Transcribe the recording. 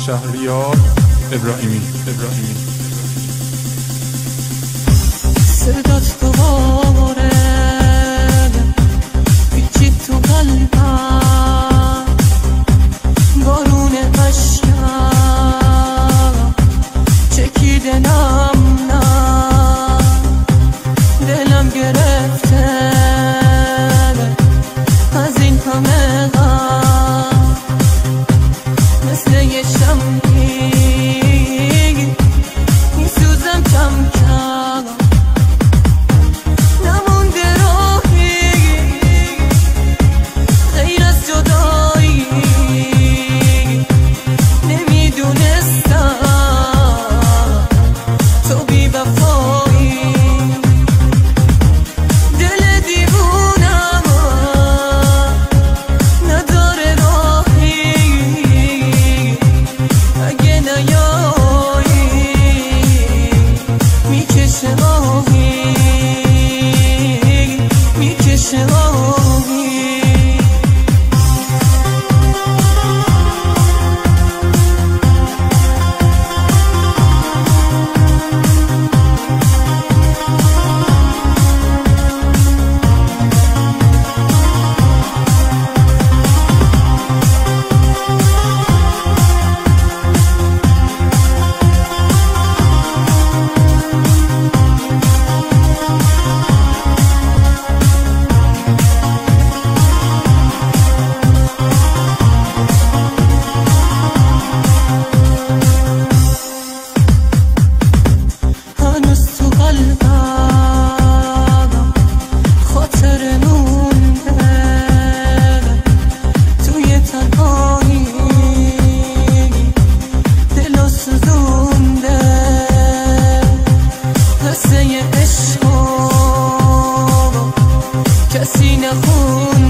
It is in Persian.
شهریار ابراهیمی صدات دوباره پیچید تو قلبم، بارون عشقم چکیده نم دلم گرفته از این همه غم، مثل یه شمعی میسوزم کم کم، نمونده راهی غیر از جدایی، نمیدونستم تو بی وفایی، دل دیوونم نداره راهی، اگه نیایی میکشه آهی، میکشه آهی. کسی نخون